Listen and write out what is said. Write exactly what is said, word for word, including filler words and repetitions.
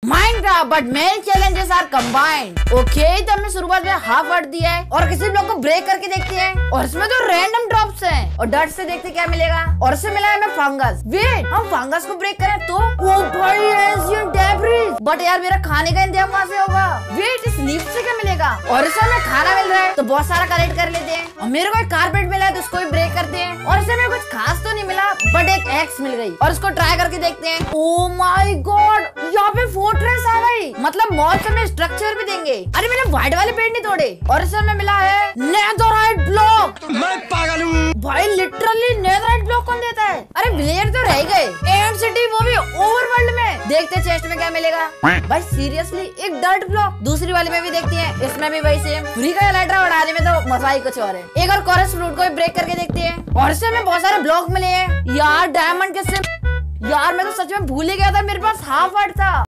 Minecraft but main challenges are combined. Okay तो हमने शुरुआत में हाफ वर्ड दिया है और किसी ब्लॉक को ब्रेक करके देखते हैं और इसमें तो रैंडम ड्रॉप्स हैं और डट से देखते क्या मिलेगा और इससे मिला है हमें फंगस। वेट हम फंगस को ब्रेक करें तो ओ भाई एशियन डेब्रिस। बट यार मेरा खाने का इंतजाम वहाँ से होगा। वेट इस लीफ से क्या मिलेगा और इससे हमें खाना मिल रहा है तो बहुत सारा कलेक्ट कर लेते हैं और मेरे को एक कारपेट मिला है तो उसको भी ब्रेक करते हैं और इससे हमें कुछ खास तो नहीं मिला बट एक एक्स मिल गई और इसको ट्राई करके देखते हैं। ओ माय गॉड यहाँ पे फोर्ट्रेस आ गई मतलब मॉल से हमें स्ट्रक्चर भी देंगे। अरे मैंने व्हाइट वाले पेड़ नहीं तोड़े और इससे हमें मिला है नेथरराइट ब्लॉक। मैं पागल हूँ भाई लिटरली नेथरराइट ब्लॉक कौन देता है। अरे विलेज तो रह गए एम सिटी वो भी ओवरवर्ल्ड में। देखते चेस्ट में क्या मिलेगा भाई सीरियसली एक डर्ट ब्लॉक। दूसरी वाले में भी देखते हैं इसमें भी वही सेम। फ्री का इलेक्ट्रा बढ़ाने में तो मजा ही कुछ और है। एक और कोरस फ्रूट को भी ब्रेक करके देखते हैं और इससे हमें बहुत सारे ब्लॉक मिले हैं। यार डायमंड किससे यार मैं तो सच में भूल ही गया था मेरे पास हाफ हार्ट था।